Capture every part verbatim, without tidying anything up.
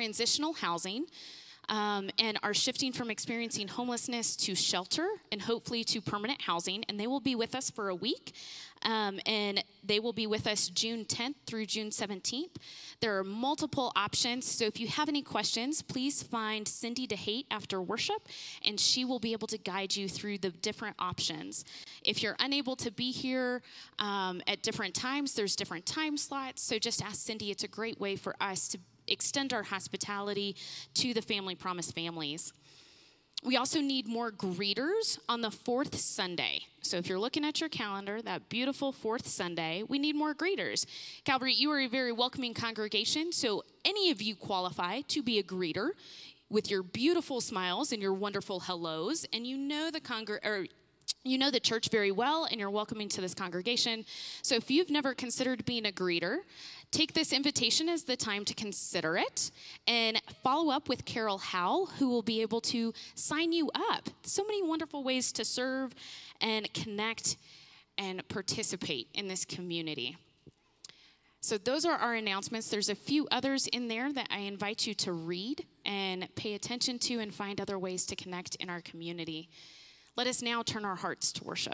transitional housing um, and are shifting from experiencing homelessness to shelter and hopefully to permanent housing. And they will be with us for a week. Um, and they will be with us June tenth through June seventeenth. There are multiple options, so if you have any questions, please find Cindy DeHate after worship, and she will be able to guide you through the different options. If you're unable to be here um, at different times, there's different time slots, so just ask Cindy. It's a great way for us to extend our hospitality to the Family Promise families. We also need more greeters on the fourth Sunday. So if you're looking at your calendar, that beautiful fourth Sunday, we need more greeters. Calvary, you are a very welcoming congregation, so any of you qualify to be a greeter with your beautiful smiles and your wonderful hellos, and you know the congr- or you know the church very well, and you're welcoming to this congregation. So if you've never considered being a greeter, take this invitation as the time to consider it and follow up with Carol Howell, who will be able to sign you up. So many wonderful ways to serve and connect and participate in this community. So those are our announcements. There's a few others in there that I invite you to read and pay attention to and find other ways to connect in our community. Let us now turn our hearts to worship.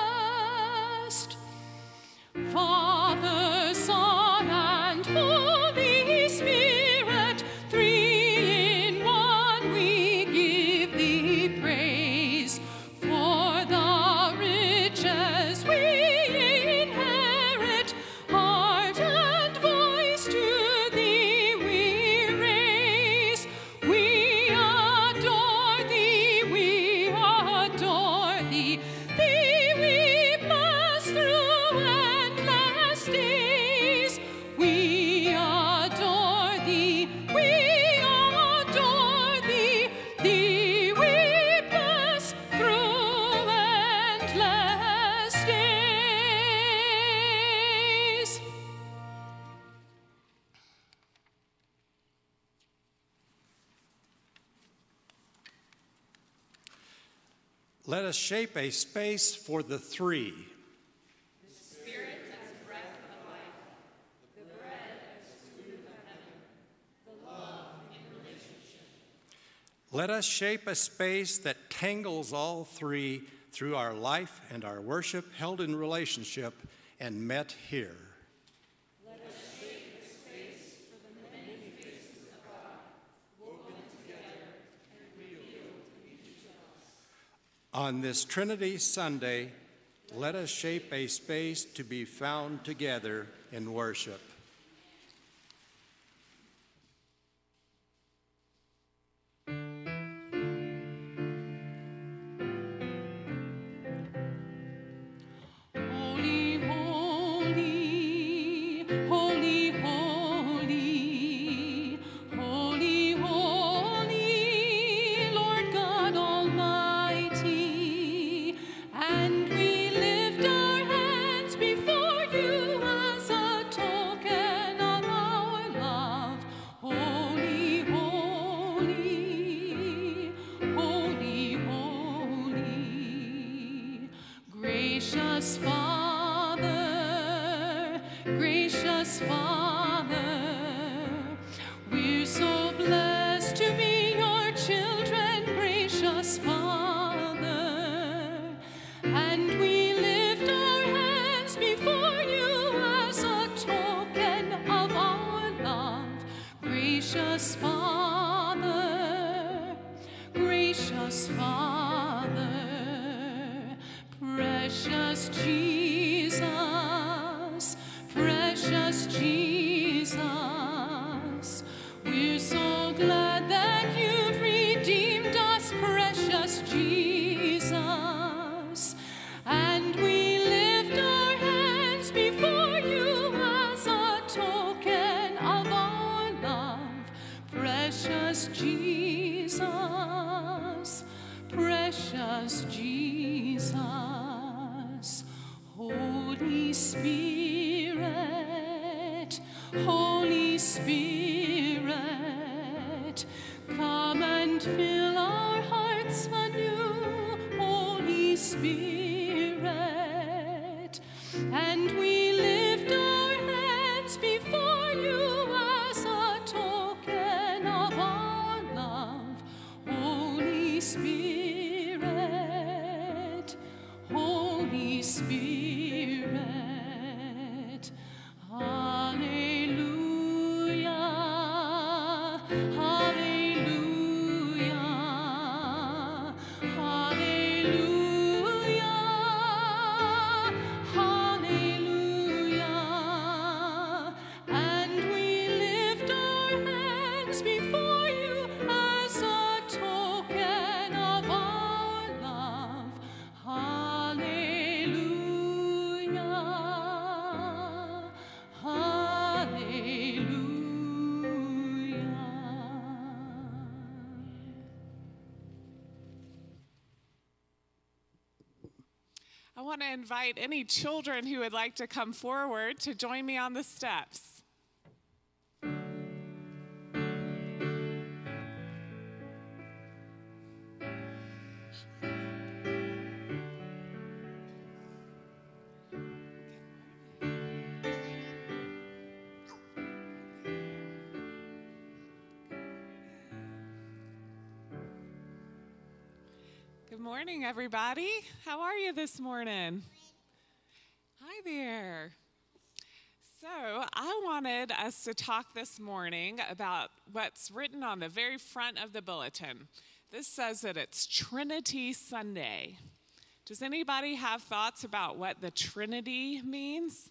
Let us shape a space for the three. The Spirit as breath of life, the bread as food of heaven, the love in relationship. Let us shape a space that tangles all three through our life and our worship held in relationship and met here. Let us shape a space for the many faces of God, woven together and revealed to each of us. On this Trinity Sunday, let us shape a space to be found together in worship. I want to invite any children who would like to come forward to join me on the steps. Good morning, everybody. How are you this morning? Hi there. So I wanted us to talk this morning about what's written on the very front of the bulletin. This says that it's Trinity Sunday. Does anybody have thoughts about what the Trinity means?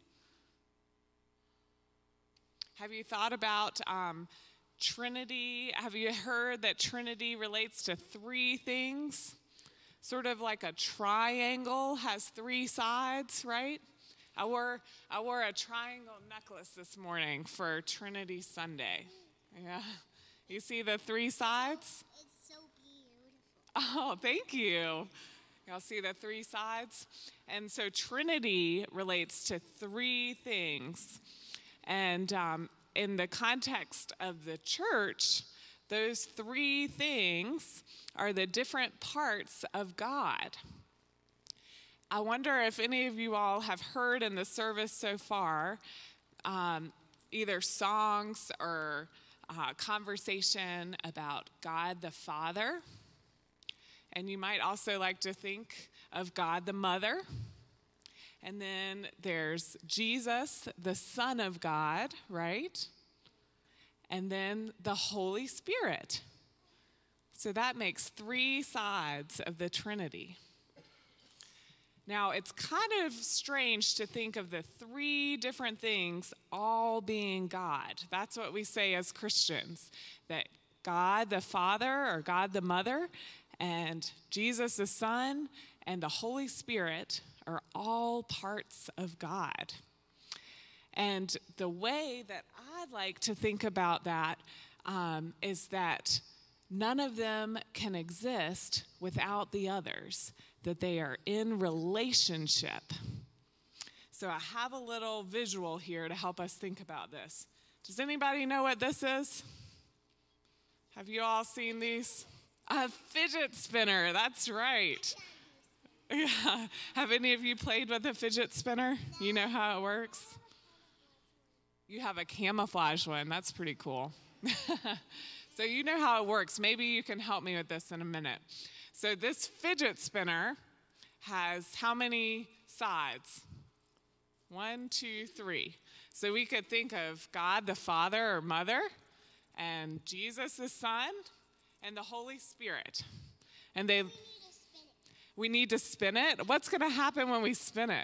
Have you thought about um, Trinity? Have you heard that Trinity relates to three things? Sort of like a triangle has three sides, right? I wore, I wore a triangle necklace this morning for Trinity Sunday. Yeah. You see the three sides? It's so beautiful. Oh, thank you. Y'all see the three sides? And so Trinity relates to three things. And um, in the context of the church, those three things are the different parts of God. I wonder if any of you all have heard in the service so far um, either songs or uh, conversation about God the Father. And you might also like to think of God the Mother. And then there's Jesus, the Son of God, right? And then the Holy Spirit. So that makes three sides of the Trinity. Now, it's kind of strange to think of the three different things all being God. That's what we say as Christians, that God the Father or God the Mother and Jesus the Son and the Holy Spirit are all parts of God. And the way that I like to think about that um, is that none of them can exist without the others, that they are in relationship. So I have a little visual here to help us think about this. Does anybody know what this is? Have you all seen these? A fidget spinner, that's right. Yeah. Have any of you played with a fidget spinner? You know how it works? You have a camouflage one. That's pretty cool. So you know how it works. Maybe you can help me with this in a minute. So this fidget spinner has how many sides? One, two, three. So we could think of God the Father or Mother, and Jesus the Son, and the Holy Spirit. And they, we need to spin it. What's going to happen when we spin it?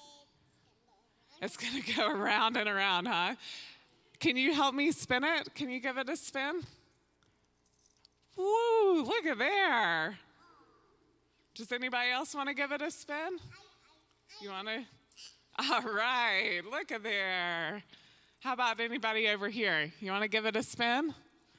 It's going to go around and around, huh? Can you help me spin it? Can you give it a spin? Woo, look at there. Does anybody else want to give it a spin? You want to? All right, look at there. How about anybody over here? You want to give it a spin?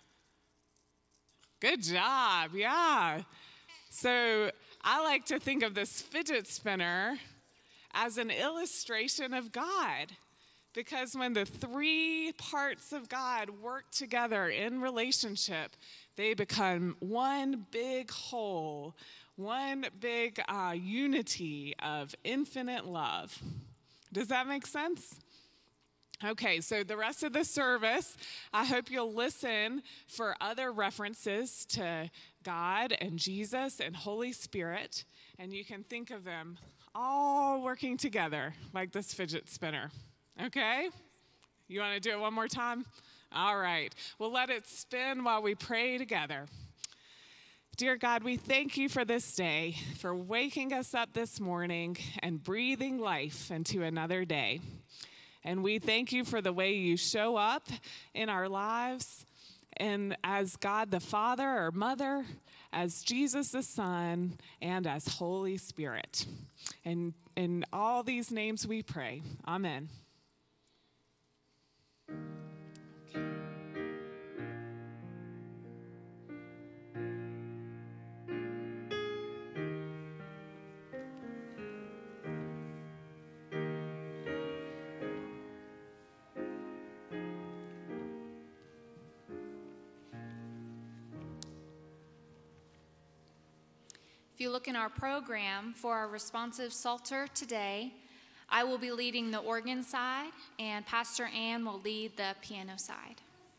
Good job, yeah. So I like to think of this fidget spinner as an illustration of God, because when the three parts of God work together in relationship, they become one big whole, one big uh, unity of infinite love. Does that make sense? Okay, so the rest of the service, I hope you'll listen for other references to God and Jesus and Holy Spirit, and you can think of them all working together like this fidget spinner. Okay? You want to do it one more time? All right. Well, let it spin while we pray together. Dear God, we thank you for this day, for waking us up this morning and breathing life into another day. And we thank you for the way you show up in our lives, and as God the Father or Mother, as Jesus the Son, and as Holy Spirit. And in all these names we pray. Amen. If you look in our program for our responsive Psalter today, I will be leading the organ side, and Pastor Ann will lead the piano side.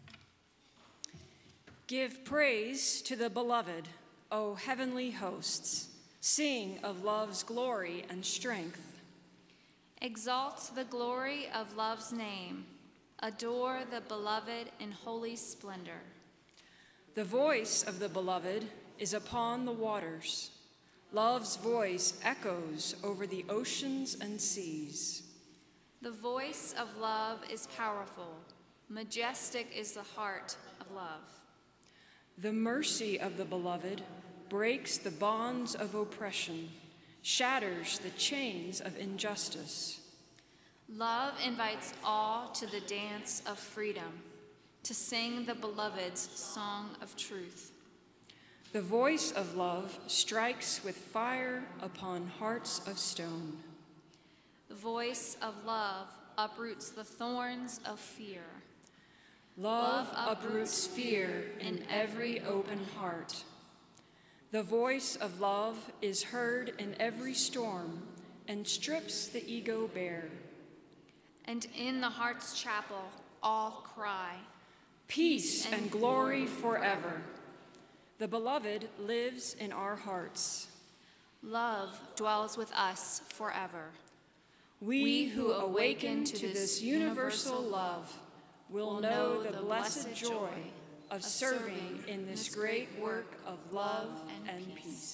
Give praise to the beloved, O heavenly hosts. Sing of love's glory and strength. Exalt the glory of love's name. Adore the beloved in holy splendor. The voice of the beloved is upon the waters. Love's voice echoes over the oceans and seas. The voice of love is powerful. Majestic is the heart of love. The mercy of the beloved breaks the bonds of oppression, shatters the chains of injustice. Love invites all to the dance of freedom, to sing the beloved's song of truth. The voice of love strikes with fire upon hearts of stone. The voice of love uproots the thorns of fear. Love uproots fear in every open heart. The voice of love is heard in every storm and strips the ego bare. And in the heart's chapel, all cry, peace and glory forever. The beloved lives in our hearts. Love dwells with us forever. We who awaken to this universal love will know the blessed joy of serving in this great work of love and peace.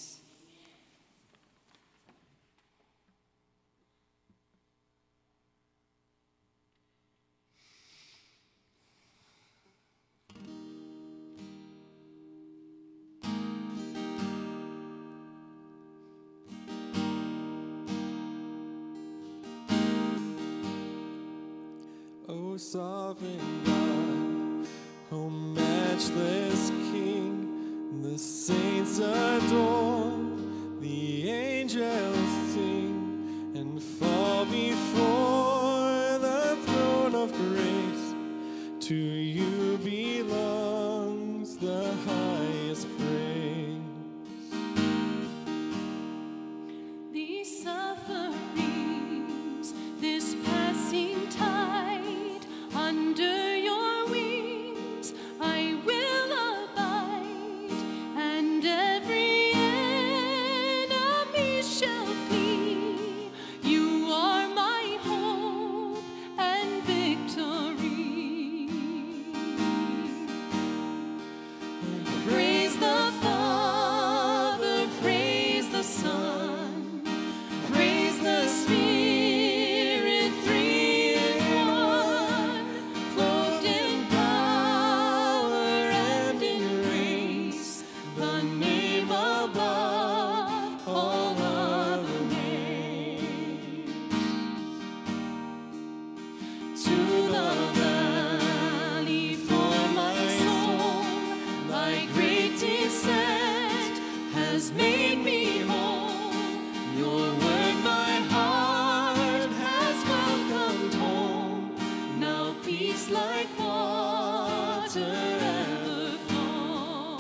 O sovereign God, O matchless King, the saints adore, the angels sing and fall before the throne of grace. To you belongs the highest praise. These sufferings, this passing tide, under your wings I will abide, and every enemy shall flee. You are my hope and victory. Praise the Father, praise the Son, praise the Spirit, three in one, clothed in power and in grace, the name above all other names. To the valley for my soul, thy great descent has made me whole. Your word my heart has welcomed home. Now peace like water ever flows.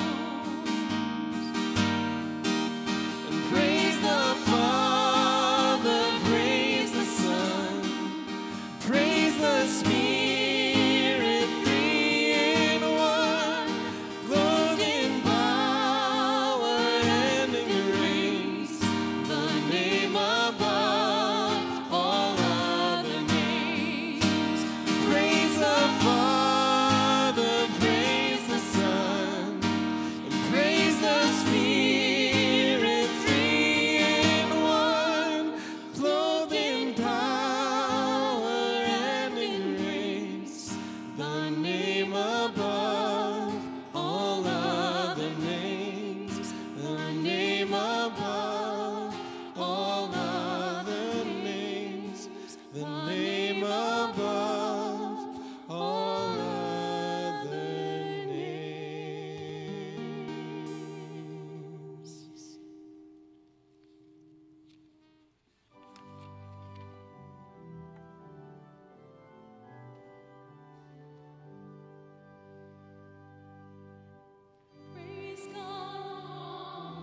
And praise the Father, praise the Son, praise the Spirit, three in one, clothed in power and in grace, the name above all other names. Praise the Father, praise the Son, and praise the Spirit, three in one, clothed in power and in grace, the name above all other names, the name above all other names, the name above all other names. Praise God.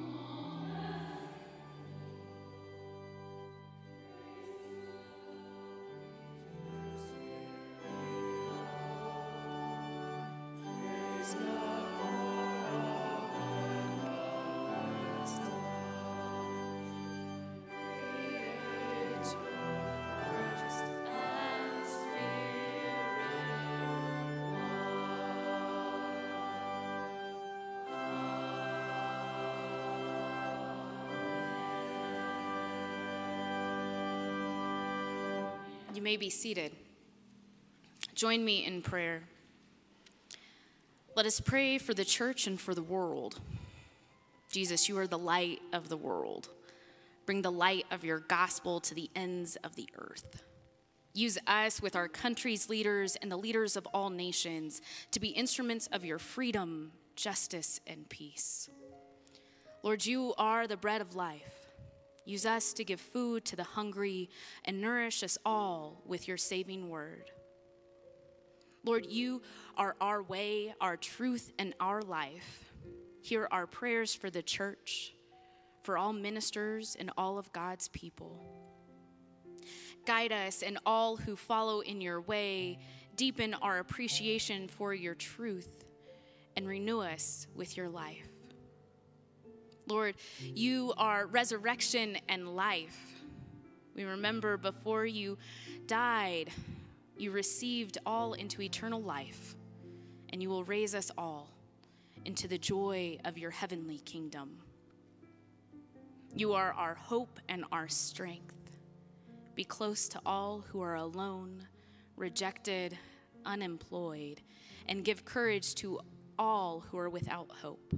You may be seated. Join me in prayer. Let us pray for the church and for the world. Jesus, you are the light of the world. Bring the light of your gospel to the ends of the earth. Use us with our country's leaders and the leaders of all nations to be instruments of your freedom, justice, and peace. Lord, you are the bread of life. Use us to give food to the hungry and nourish us all with your saving word. Lord, you are our way, our truth, and our life. Hear our prayers for the church, for all ministers and all of God's people. Guide us and all who follow in your way. Deepen our appreciation for your truth and renew us with your life. Lord, you are resurrection and life. We remember before you died, you received all into eternal life, and you will raise us all into the joy of your heavenly kingdom. You are our hope and our strength. Be close to all who are alone, rejected, unemployed, and give courage to all who are without hope.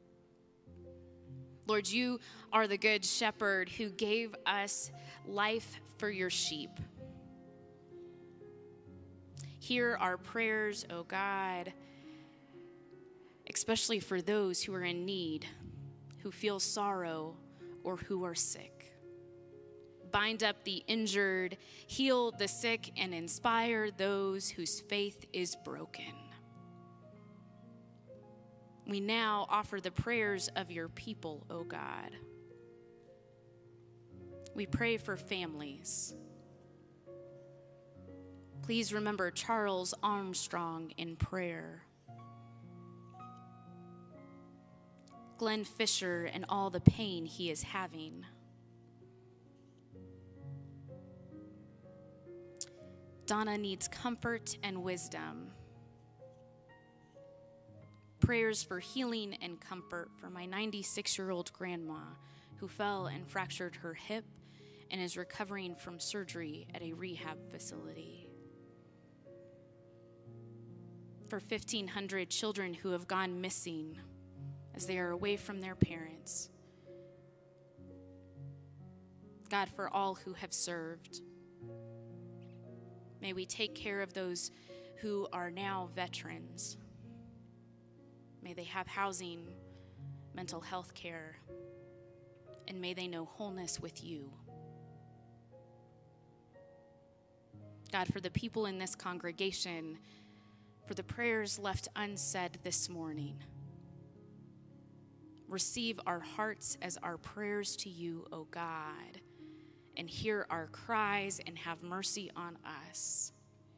Lord, you are the good shepherd who gave us life for your sheep. Hear our prayers, O God, especially for those who are in need, who feel sorrow, or who are sick. Bind up the injured, heal the sick, and inspire those whose faith is broken. We now offer the prayers of your people, O God. We pray for families. Please remember Charles Armstrong in prayer. Glenn Fisher and all the pain he is having. Donna needs comfort and wisdom. Prayers for healing and comfort for my ninety-six-year-old grandma who fell and fractured her hip and is recovering from surgery at a rehab facility. For fifteen hundred children who have gone missing as they are away from their parents. God, for all who have served. May we take care of those who are now veterans. May they have housing, mental health care, and may they know wholeness with you. God, for the people in this congregation, for the prayers left unsaid this morning, receive our hearts as our prayers to you, O God, and hear our cries and have mercy on us.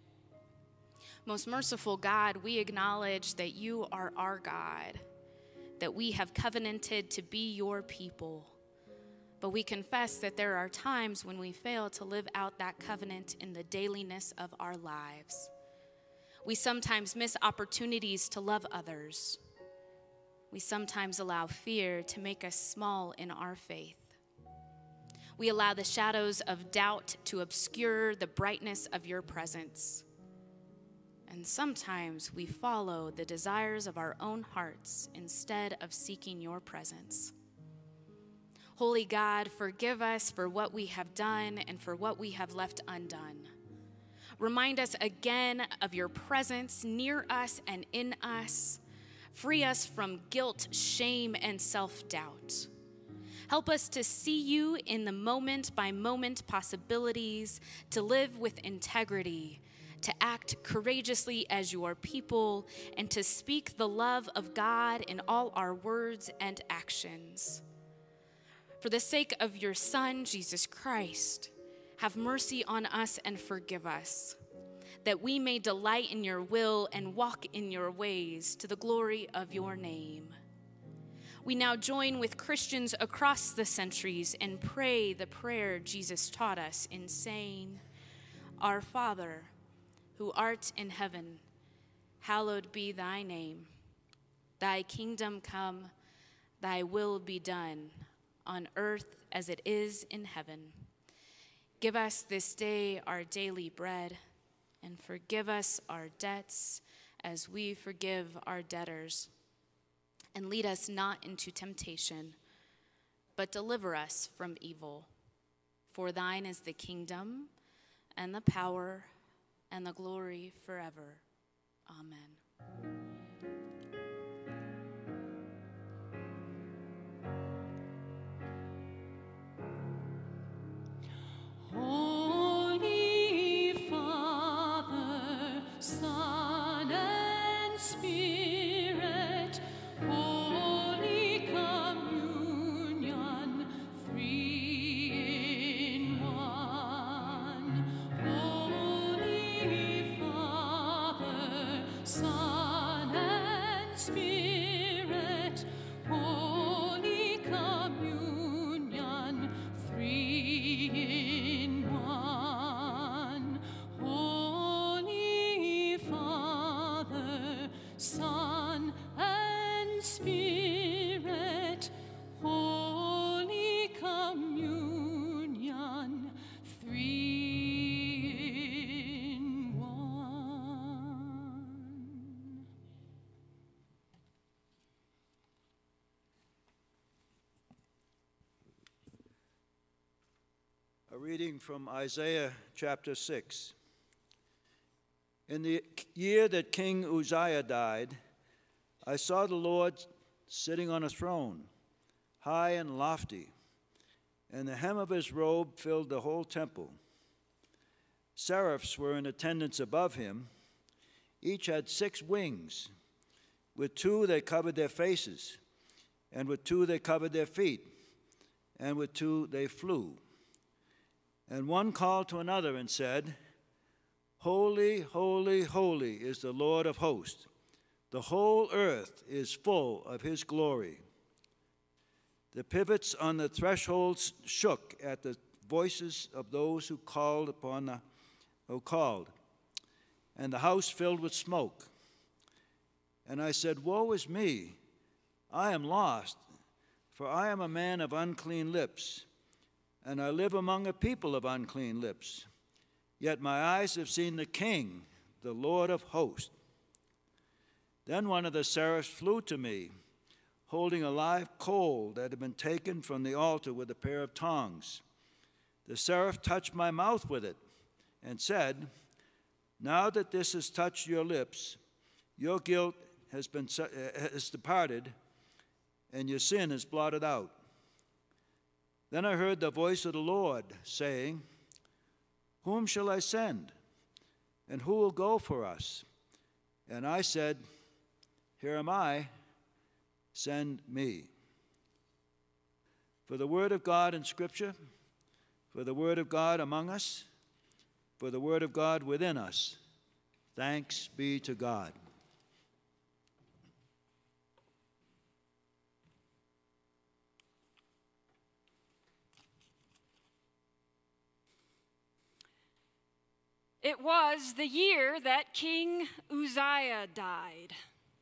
Most merciful God, we acknowledge that you are our God, that we have covenanted to be your people, but we confess that there are times when we fail to live out that covenant in the dailiness of our lives. We sometimes miss opportunities to love others. We sometimes allow fear to make us small in our faith. We allow the shadows of doubt to obscure the brightness of your presence. And sometimes we follow the desires of our own hearts instead of seeking your presence. Holy God, forgive us for what we have done and for what we have left undone. Remind us again of your presence near us and in us. Free us from guilt, shame, and self-doubt. Help us to see you in the moment-by-moment possibilities, to live with integrity, to act courageously as your people, and to speak the love of God in all our words and actions. For the sake of your Son, Jesus Christ, have mercy on us and forgive us, that we may delight in your will and walk in your ways to the glory of your name. We now join with Christians across the centuries and pray the prayer Jesus taught us in saying, Our Father, who art in heaven, hallowed be thy name. Thy kingdom come, thy will be done, on earth as it is in heaven. Give us this day our daily bread, and forgive us our debts as we forgive our debtors. And lead us not into temptation, but deliver us from evil. For thine is the kingdom, and the power, and the glory forever. Amen. Holy Father, Son, Son and Spirit, Holy Communion, three in one. Holy Father, Son and Spirit, Holy Communion, three in one. A reading from Isaiah chapter six. In the year that King Uzziah died, I saw the Lord sitting on a throne, high and lofty, and the hem of his robe filled the whole temple. Seraphs were in attendance above him. Each had six wings. With two they covered their faces, and with two they covered their feet, and with two they flew. And one called to another and said, Holy, holy, holy is the Lord of hosts. The whole earth is full of his glory. The pivots on the thresholds shook at the voices of those who called upon the who called, and the house filled with smoke. And I said, Woe is me! I am lost, for I am a man of unclean lips, and I live among a people of unclean lips. Yet my eyes have seen the King, the Lord of hosts. Then one of the seraphs flew to me, holding a live coal that had been taken from the altar with a pair of tongs. The seraph touched my mouth with it and said, Now that this has touched your lips, your guilt has been has departed, and your sin is blotted out. Then I heard the voice of the Lord saying, Whom shall I send? And who will go for us? And I said, Here am I, send me. For the word of God in Scripture, for the word of God among us, for the word of God within us, thanks be to God. It was the year that King Uzziah died.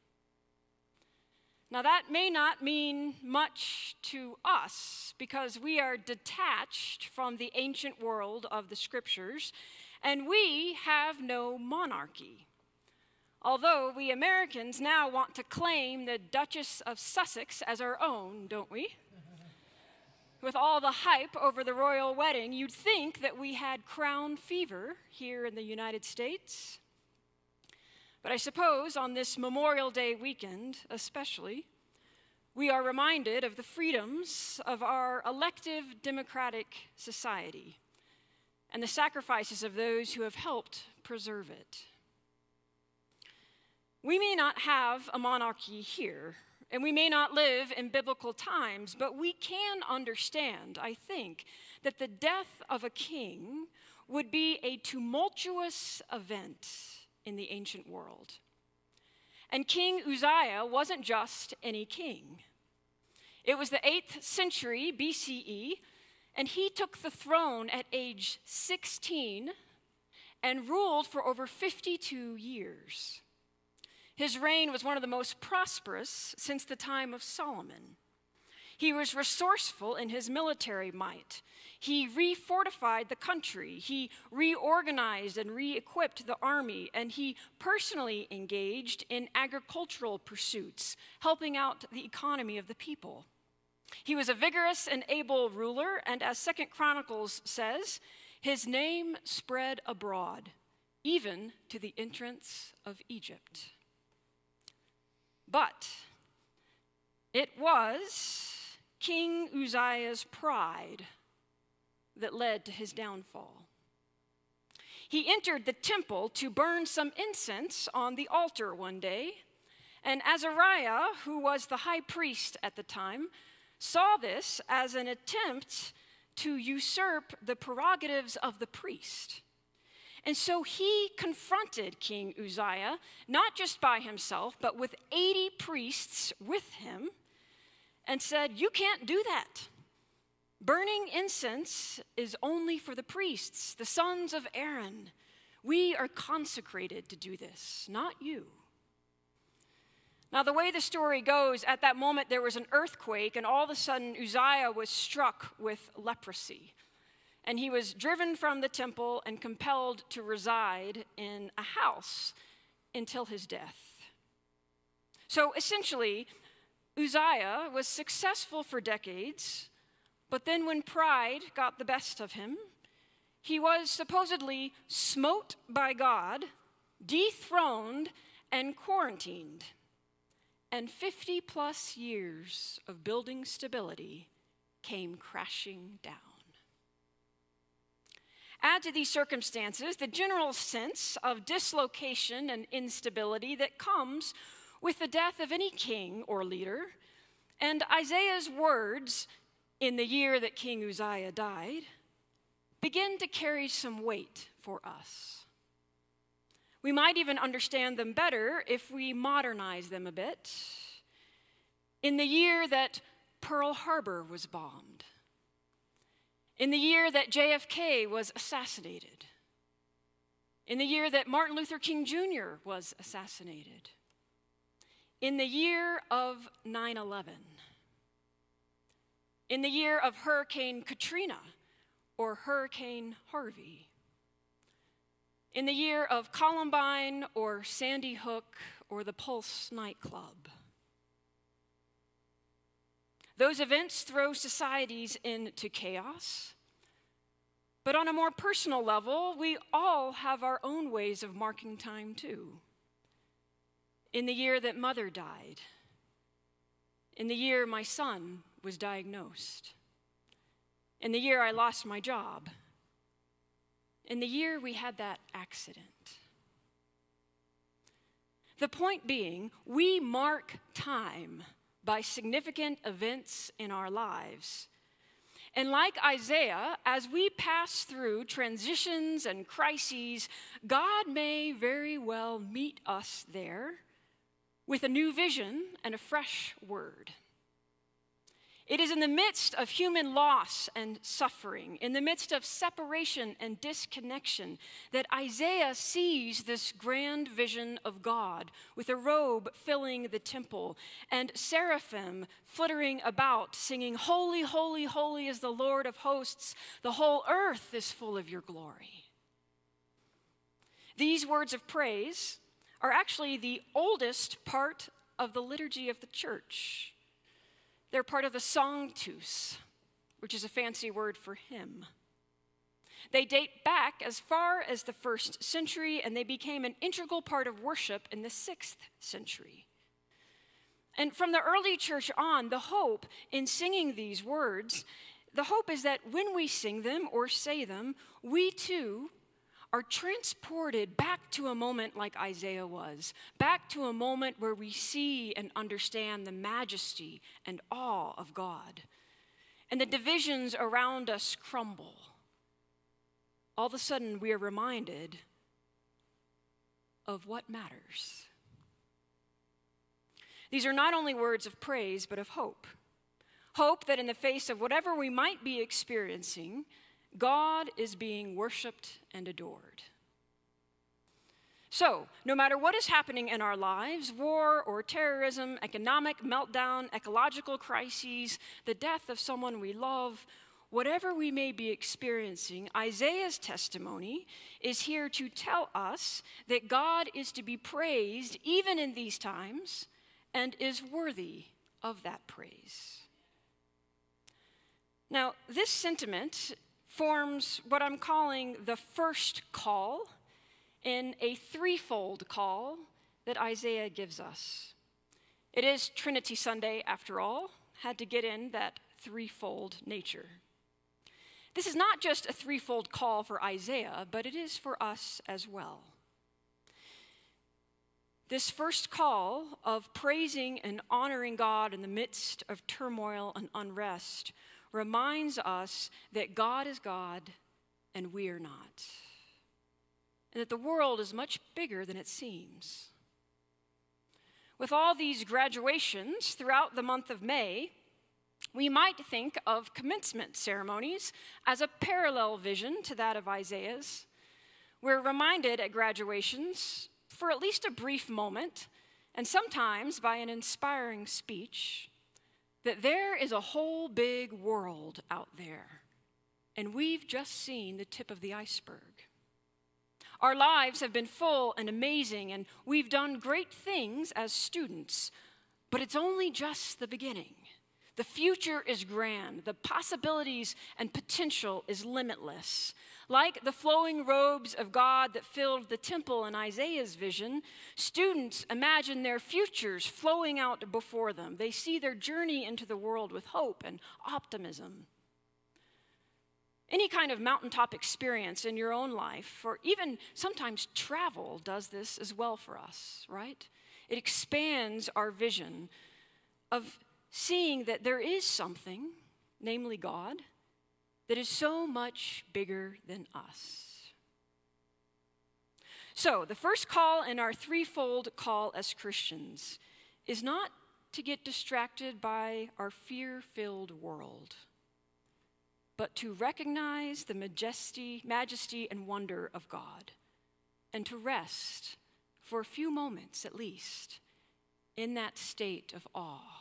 Now, that may not mean much to us because we are detached from the ancient world of the Scriptures, and we have no monarchy. Although we Americans now want to claim the Duchess of Sussex as our own, don't we? With all the hype over the royal wedding, you'd think that we had crown fever here in the United States. But I suppose on this Memorial Day weekend, especially, we are reminded of the freedoms of our elective democratic society and the sacrifices of those who have helped preserve it. We may not have a monarchy here, and we may not live in biblical times, but we can understand, I think, that the death of a king would be a tumultuous event in the ancient world. And King Uzziah wasn't just any king. It was the eighth century B C E, and he took the throne at age sixteen and ruled for over fifty-two years. His reign was one of the most prosperous since the time of Solomon. He was resourceful in his military might. He refortified the country. He reorganized and re-equipped the army, and he personally engaged in agricultural pursuits, helping out the economy of the people. He was a vigorous and able ruler, and as Second Chronicles says, his name spread abroad, even to the entrance of Egypt. But it was King Uzziah's pride that led to his downfall. He entered the temple to burn some incense on the altar one day, and Azariah, who was the high priest at the time, saw this as an attempt to usurp the prerogatives of the priest. And so he confronted King Uzziah, not just by himself, but with eighty priests with him, and said, "You can't do that. Burning incense is only for the priests, the sons of Aaron. We are consecrated to do this, not you." Now, the way the story goes, at that moment there was an earthquake, and all of a sudden Uzziah was struck with leprosy. And he was driven from the temple and compelled to reside in a house until his death. So essentially, Uzziah was successful for decades, but then when pride got the best of him, he was supposedly smote by God, dethroned, and quarantined. And fifty plus years of building stability came crashing down. Add to these circumstances the general sense of dislocation and instability that comes with the death of any king or leader, and Isaiah's words, "in the year that King Uzziah died," begin to carry some weight for us. We might even understand them better if we modernize them a bit. In the year that Pearl Harbor was bombed, in the year that J F K was assassinated, in the year that Martin Luther King Junior was assassinated, in the year of nine eleven, in the year of Hurricane Katrina or Hurricane Harvey, in the year of Columbine or Sandy Hook or the Pulse nightclub. Those events throw societies into chaos, but on a more personal level, we all have our own ways of marking time too. In the year that Mother died, in the year my son was diagnosed, in the year I lost my job, in the year we had that accident. The point being, we mark time by significant events in our lives. And like Isaiah, as we pass through transitions and crises, God may very well meet us there with a new vision and a fresh word. It is in the midst of human loss and suffering, in the midst of separation and disconnection, that Isaiah sees this grand vision of God with a robe filling the temple and seraphim fluttering about, singing, "Holy, holy, holy is the Lord of hosts. The whole earth is full of your glory." These words of praise are actually the oldest part of the liturgy of the church. They're part of the Sanctus, which is a fancy word for hymn. They date back as far as the first century, and they became an integral part of worship in the sixth century. And from the early church on, the hope in singing these words, the hope is that when we sing them or say them, we too are transported back to a moment like Isaiah was, back to a moment where we see and understand the majesty and awe of God. And the divisions around us crumble. All of a sudden, we are reminded of what matters. These are not only words of praise, but of hope. Hope that in the face of whatever we might be experiencing, God is being worshiped and adored. So, no matter what is happening in our lives, war or terrorism, economic meltdown, ecological crises, the death of someone we love, whatever we may be experiencing, Isaiah's testimony is here to tell us that God is to be praised even in these times and is worthy of that praise. Now, this sentiment forms what I'm calling the first call in a threefold call that Isaiah gives us. It is Trinity Sunday, after all, had to get in that threefold nature. This is not just a threefold call for Isaiah, but it is for us as well. This first call of praising and honoring God in the midst of turmoil and unrest reminds us that God is God and we are not. and that the world is much bigger than it seems. With all these graduations throughout the month of May, we might think of commencement ceremonies as a parallel vision to that of Isaiah's. We're reminded at graduations, for at least a brief moment, and sometimes by an inspiring speech, that there is a whole big world out there, and we've just seen the tip of the iceberg. Our lives have been full and amazing, and we've done great things as students, but it's only just the beginning. The future is grand. The possibilities and potential is limitless. Like the flowing robes of God that filled the temple in Isaiah's vision, students imagine their futures flowing out before them. They see their journey into the world with hope and optimism. Any kind of mountaintop experience in your own life, or even sometimes travel, does this as well for us, right? It expands our vision of seeing that there is something, namely God, that is so much bigger than us. So, the first call in our threefold call as Christians is not to get distracted by our fear-filled world, but to recognize the majesty, majesty and wonder of God, and to rest for a few moments at least in that state of awe.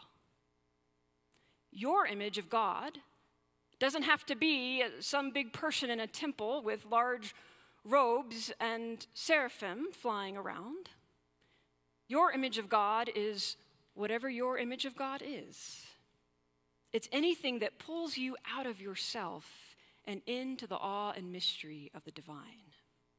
Your image of God doesn't have to be some big person in a temple with large robes and seraphim flying around. Your image of God is whatever your image of God is. It's anything that pulls you out of yourself and into the awe and mystery of the divine.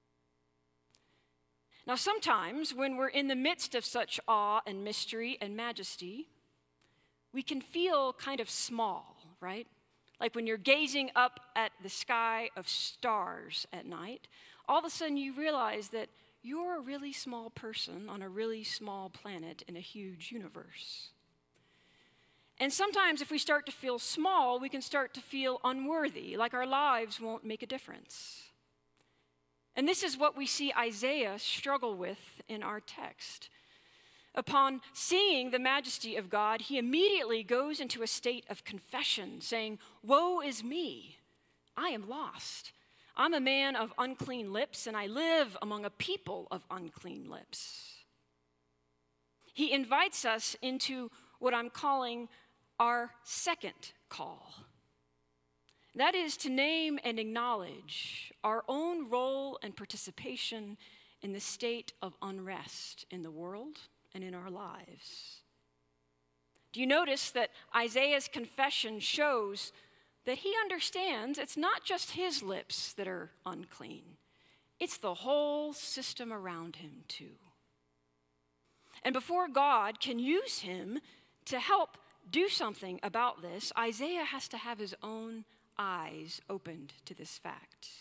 Now, sometimes when we're in the midst of such awe and mystery and majesty, we can feel kind of small, right? Like when you're gazing up at the sky of stars at night, all of a sudden you realize that you're a really small person on a really small planet in a huge universe. And sometimes if we start to feel small, we can start to feel unworthy, like our lives won't make a difference. And this is what we see Isaiah struggle with in our text. Upon seeing the majesty of God, he immediately goes into a state of confession, saying, "Woe is me, I am lost. I'm a man of unclean lips, and I live among a people of unclean lips." He invites us into what I'm calling our second call. That is to name and acknowledge our own role and participation in the state of unrest in the world and in our lives. Do you notice that Isaiah's confession shows that he understands it's not just his lips that are unclean, it's the whole system around him too. And before God can use him to help do something about this, Isaiah has to have his own eyes opened to this fact.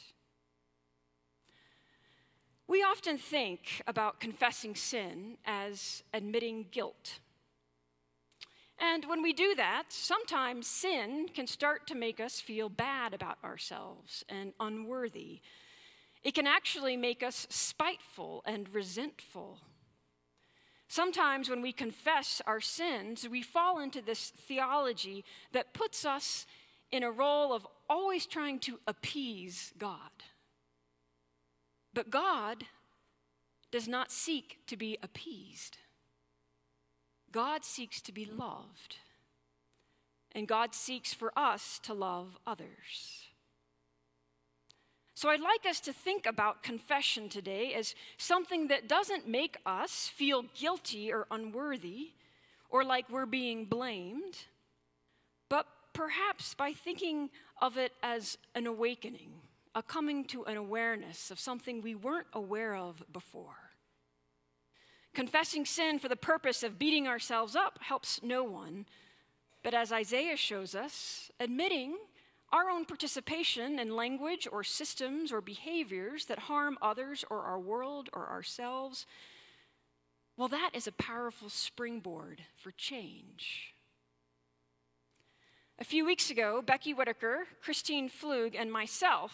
We often think about confessing sin as admitting guilt. And when we do that, sometimes sin can start to make us feel bad about ourselves and unworthy. It can actually make us spiteful and resentful. Sometimes when we confess our sins, we fall into this theology that puts us in a role of always trying to appease God. But God does not seek to be appeased. God seeks to be loved. And God seeks for us to love others. So I'd like us to think about confession today as something that doesn't make us feel guilty or unworthy or like we're being blamed, but perhaps by thinking of it as an awakening, a coming to an awareness of something we weren't aware of before. Confessing sin for the purpose of beating ourselves up helps no one, but as Isaiah shows us, admitting our own participation in language or systems or behaviors that harm others or our world or ourselves, well, that is a powerful springboard for change. A few weeks ago, Becky Whitaker, Christine Flug, and myself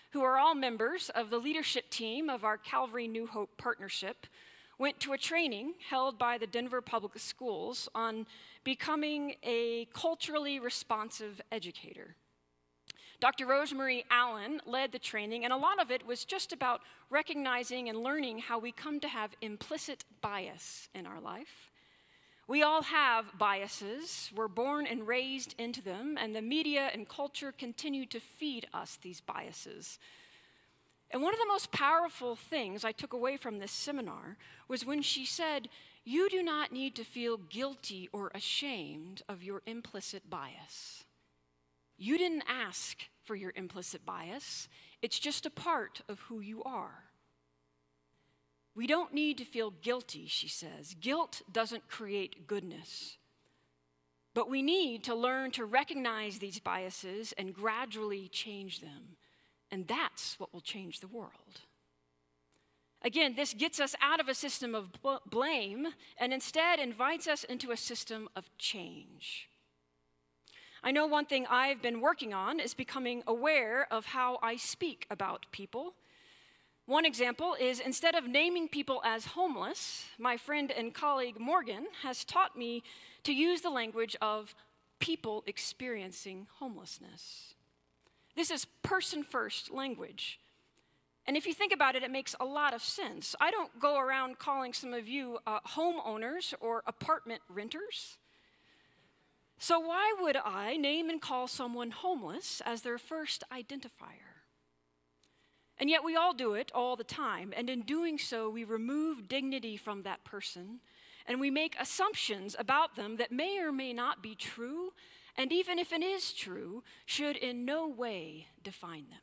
who are all members of the leadership team of our Calvary New Hope Partnership, went to a training held by the Denver Public Schools on becoming a culturally responsive educator. Doctor Rosemarie Allen led the training, and a lot of it was just about recognizing and learning how we come to have implicit bias in our life. We all have biases. We're born and raised into them, and the media and culture continue to feed us these biases. And one of the most powerful things I took away from this seminar was when she said, "You do not need to feel guilty or ashamed of your implicit bias. You didn't ask for your implicit bias. It's just a part of who you are." We don't need to feel guilty, she says. Guilt doesn't create goodness. But we need to learn to recognize these biases and gradually change them. And that's what will change the world. Again, this gets us out of a system of bl- blame and instead invites us into a system of change. I know one thing I've been working on is becoming aware of how I speak about people. One example is instead of naming people as homeless, my friend and colleague Morgan has taught me to use the language of people experiencing homelessness. This is person-first language. And if you think about it, it makes a lot of sense. I don't go around calling some of you uh, homeowners or apartment renters. So why would I name and call someone homeless as their first identifier? And yet we all do it all the time, and in doing so, we remove dignity from that person, and we make assumptions about them that may or may not be true, and even if it is true, should in no way define them.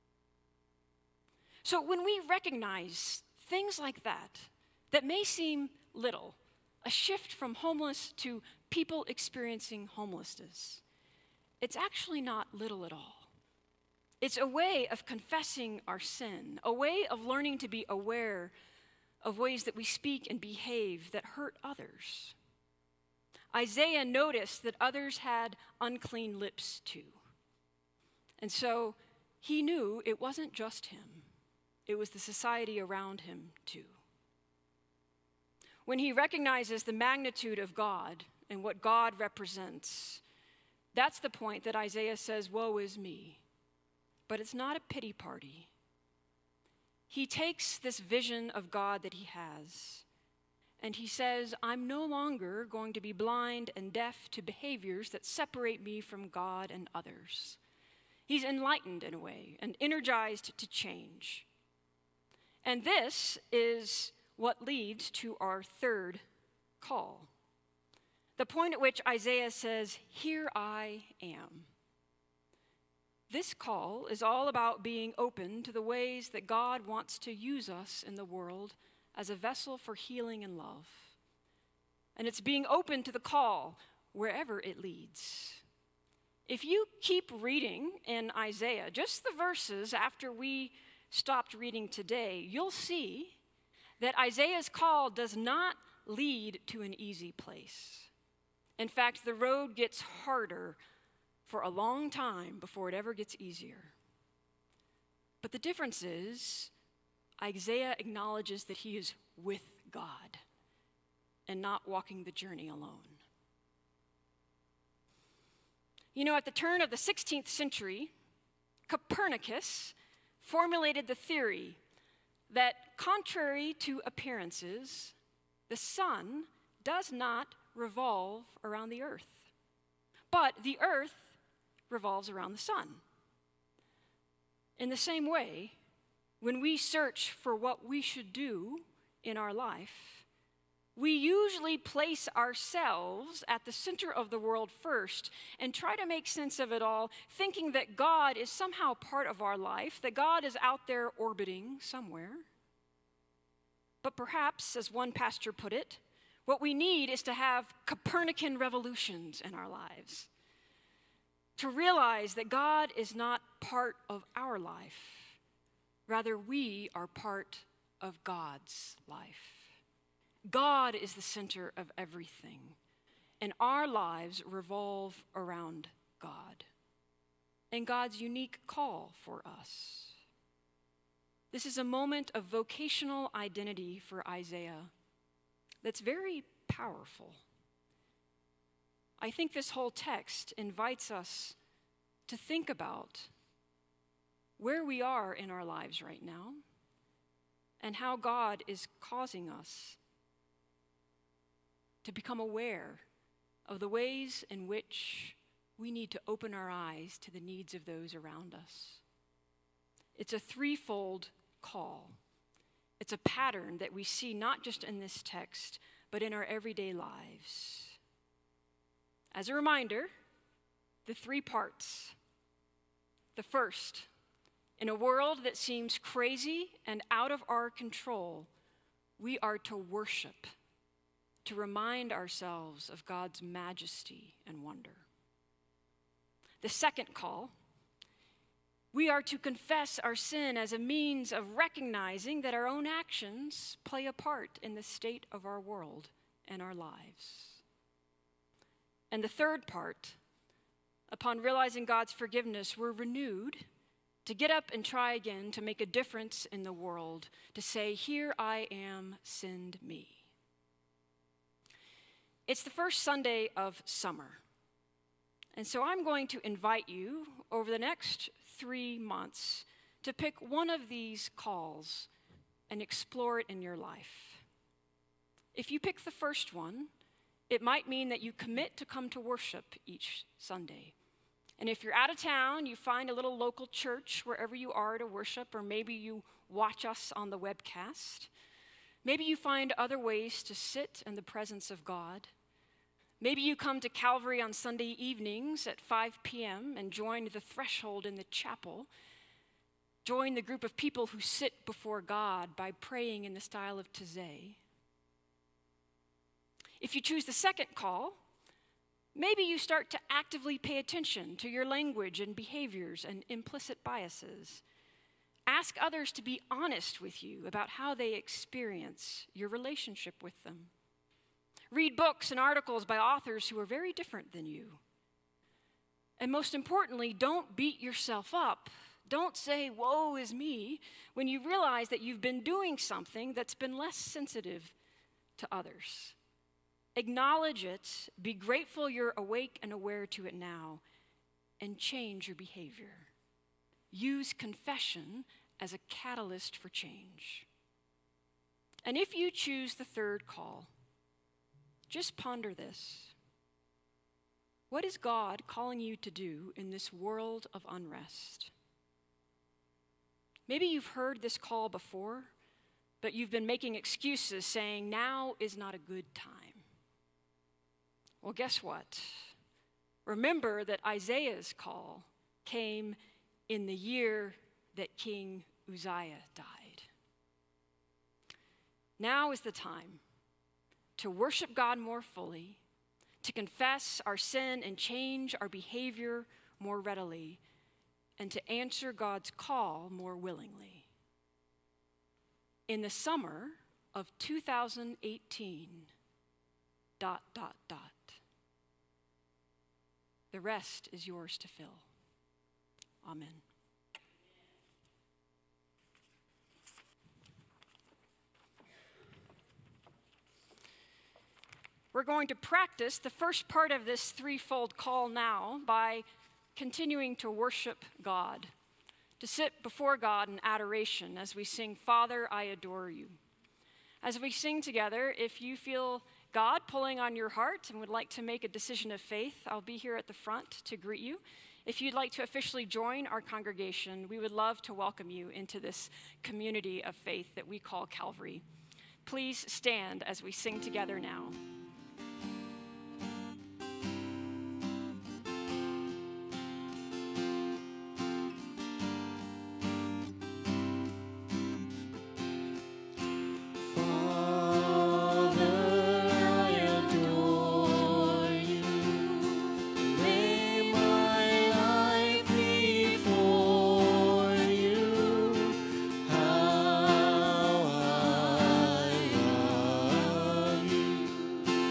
So when we recognize things like that, that may seem little, a shift from homeless to people experiencing homelessness, it's actually not little at all. It's a way of confessing our sin, a way of learning to be aware of ways that we speak and behave that hurt others. Isaiah noticed that others had unclean lips too. And so he knew it wasn't just him, it was the society around him too. When he recognizes the magnitude of God and what God represents, that's the point that Isaiah says, "Woe is me." But it's not a pity party. He takes this vision of God that he has, and he says, "I'm no longer going to be blind and deaf to behaviors that separate me from God and others." He's enlightened in a way and energized to change. And this is what leads to our third call. The point at which Isaiah says, "Here I am." This call is all about being open to the ways that God wants to use us in the world as a vessel for healing and love. And it's being open to the call wherever it leads. If you keep reading in Isaiah, just the verses after we stopped reading today, you'll see that Isaiah's call does not lead to an easy place. In fact, the road gets harder for a long time before it ever gets easier. But the difference is, Isaiah acknowledges that he is with God and not walking the journey alone. You know, at the turn of the sixteenth century, Copernicus formulated the theory that, contrary to appearances, the sun does not revolve around the earth, but the earth revolves around the sun. In the same way, when we search for what we should do in our life, we usually place ourselves at the center of the world first and try to make sense of it all, thinking that God is somehow part of our life, that God is out there orbiting somewhere. But perhaps, as one pastor put it, what we need is to have Copernican revolutions in our lives, to realize that God is not part of our life. Rather, we are part of God's life. God is the center of everything, and our lives revolve around God and God's unique call for us. This is a moment of vocational identity for Isaiah that's very powerful. I think this whole text invites us to think about where we are in our lives right now and how God is causing us to become aware of the ways in which we need to open our eyes to the needs of those around us. It's a threefold call. It's a pattern that we see not just in this text, but in our everyday lives. As a reminder, the three parts. The first, in a world that seems crazy and out of our control, we are to worship, to remind ourselves of God's majesty and wonder. The second call, we are to confess our sin as a means of recognizing that our own actions play a part in the state of our world and our lives. And the third part, upon realizing God's forgiveness, we're renewed to get up and try again to make a difference in the world, to say, "Here I am, send me." It's the first Sunday of summer. And so I'm going to invite you over the next three months to pick one of these calls and explore it in your life. If you pick the first one, it might mean that you commit to come to worship each Sunday. And if you're out of town, you find a little local church wherever you are to worship, or maybe you watch us on the webcast. Maybe you find other ways to sit in the presence of God. Maybe you come to Calvary on Sunday evenings at five p.m. and join the threshold in the chapel. Join the group of people who sit before God by praying in the style of Taizé. If you choose the second call, maybe you start to actively pay attention to your language and behaviors and implicit biases. Ask others to be honest with you about how they experience your relationship with them. Read books and articles by authors who are very different than you. And most importantly, don't beat yourself up. Don't say, "Woe is me," when you realize that you've been doing something that's been less sensitive to others. Acknowledge it, be grateful you're awake and aware to it now, and change your behavior. Use confession as a catalyst for change. And if you choose the third call, just ponder this. What is God calling you to do in this world of unrest? Maybe you've heard this call before, but you've been making excuses saying, "Now is not a good time." Well, guess what? Remember that Isaiah's call came in the year that King Uzziah died. Now is the time to worship God more fully, to confess our sin and change our behavior more readily, and to answer God's call more willingly. In the summer of two thousand eighteen, dot, dot, dot. The rest is yours to fill. Amen. We're going to practice the first part of this threefold call now by continuing to worship God, to sit before God in adoration as we sing, "Father, I adore you." As we sing together, if you feel God pulling on your heart and would like to make a decision of faith, I'll be here at the front to greet you. If you'd like to officially join our congregation, we would love to welcome you into this community of faith that we call Calvary. Please stand as we sing together now. How I love you.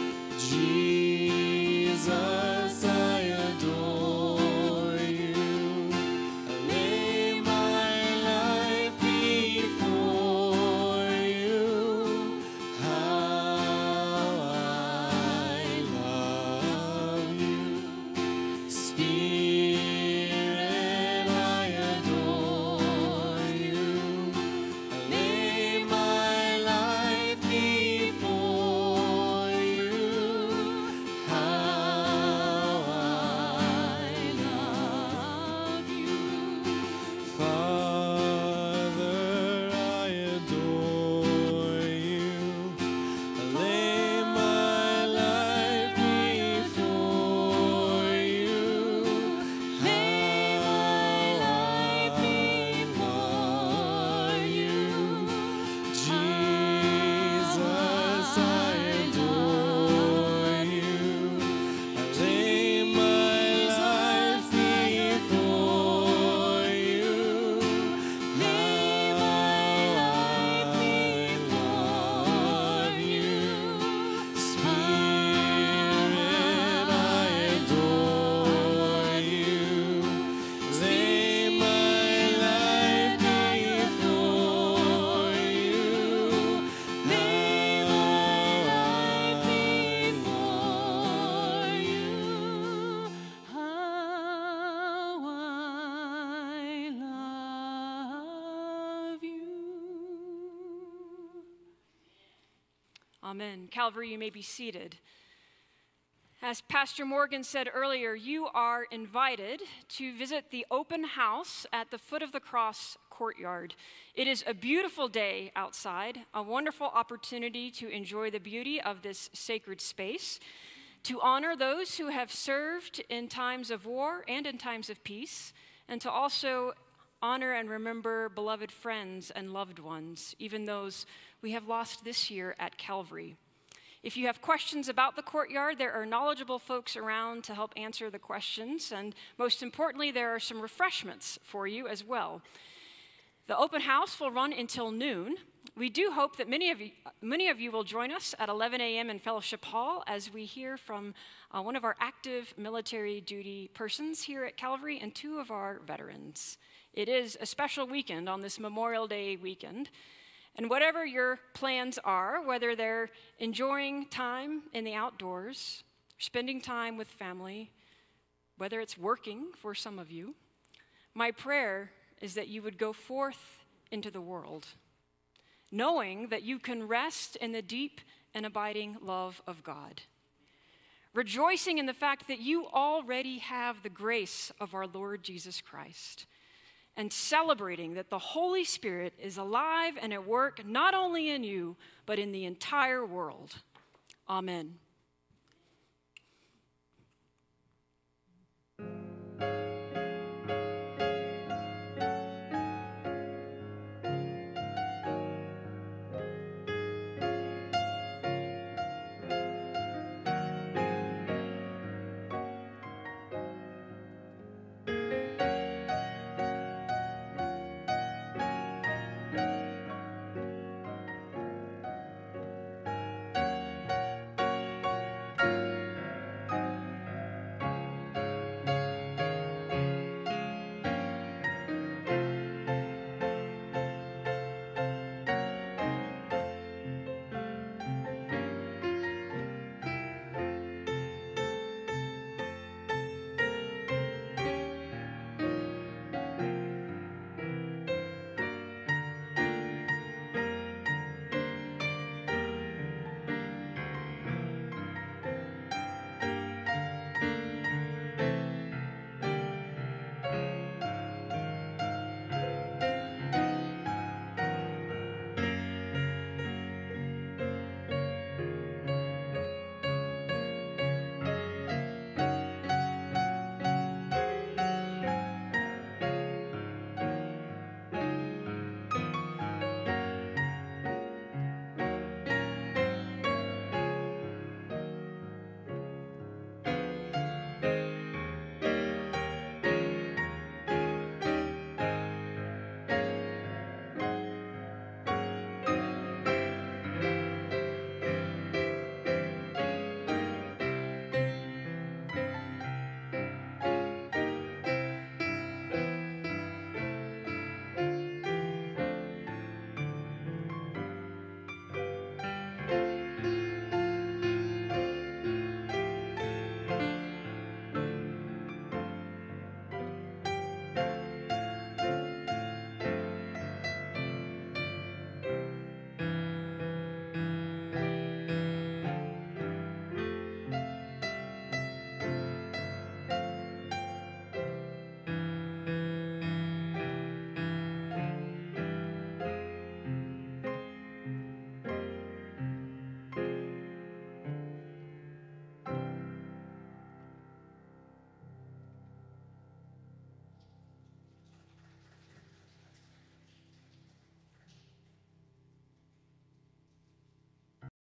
Amen. Calvary, you may be seated. As Pastor Morgan said earlier, you are invited to visit the open house at the foot of the cross courtyard. It is a beautiful day outside, a wonderful opportunity to enjoy the beauty of this sacred space, to honor those who have served in times of war and in times of peace, and to also honor and remember beloved friends and loved ones, even those we have lost this year at Calvary. If you have questions about the courtyard, there are knowledgeable folks around to help answer the questions, and most importantly, there are some refreshments for you as well. The open house will run until noon. We do hope that many of you, many of you will join us at eleven a.m. in Fellowship Hall as we hear from uh, one of our active military duty persons here at Calvary and two of our veterans. It is a special weekend on this Memorial Day weekend. And whatever your plans are, whether they're enjoying time in the outdoors, spending time with family, whether it's working for some of you, my prayer is that you would go forth into the world, knowing that you can rest in the deep and abiding love of God, rejoicing in the fact that you already have the grace of our Lord Jesus Christ, and celebrating that the Holy Spirit is alive and at work not only in you, but in the entire world. Amen.